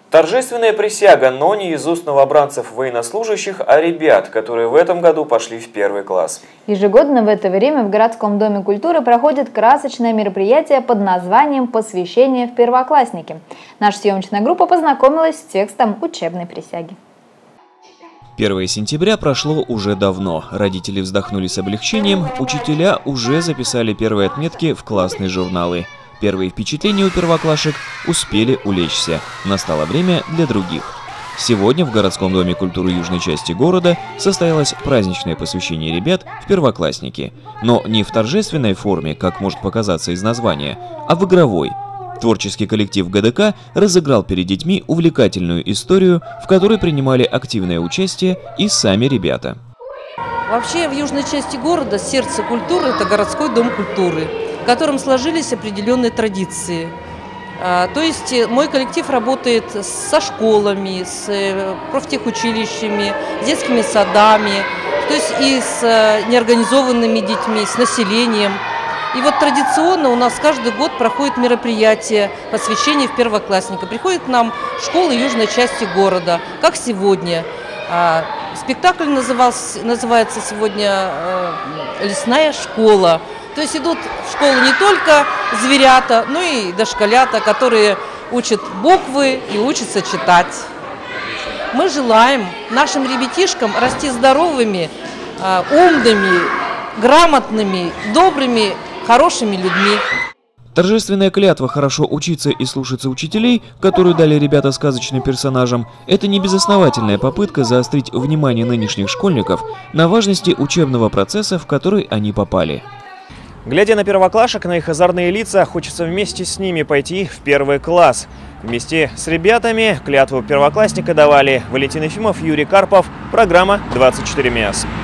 Торжественная присяга, но не из уст новобранцев военнослужащих, а ребят, которые в этом году пошли в первый класс. Ежегодно в это время в городском доме культуры проходит красочное мероприятие под названием «Посвящение в первоклассники». Наша съемочная группа познакомилась с текстом учебной присяги. 1 сентября прошло уже давно. Родители вздохнули с облегчением, учителя уже записали первые отметки в классные журналы. Первые впечатления у первоклашек успели улечься. Настало время для других. Сегодня в городском доме культуры южной части города состоялось праздничное посвящение ребят в первоклассники. Но не в торжественной форме, как может показаться из названия, а в игровой. Творческий коллектив ГДК разыграл перед детьми увлекательную историю, в которой принимали активное участие и сами ребята. Вообще в южной части города сердце культуры – это городской дом культуры, в котором сложились определенные традиции. То есть мой коллектив работает со школами, с профтехучилищами, с детскими садами, то есть и с неорганизованными детьми, с населением. И вот традиционно у нас каждый год проходит мероприятие посвящения в первоклассника. Приходят к нам школы южной части города, как сегодня. Спектакль называется сегодня «Лесная школа». То есть идут в школу не только зверята, но и дошколята, которые учат буквы и учатся читать. Мы желаем нашим ребятишкам расти здоровыми, умными, грамотными, добрыми, хорошими людьми. Торжественная клятва «хорошо учиться и слушаться учителей», которую дали ребята сказочным персонажам, это не безосновательная попытка заострить внимание нынешних школьников на важности учебного процесса, в который они попали. Глядя на первоклашек, на их озорные лица, хочется вместе с ними пойти в первый класс. Вместе с ребятами клятву первоклассника давали Валентин Ефимов, Юрий Карпов. Программа «24 МИАС».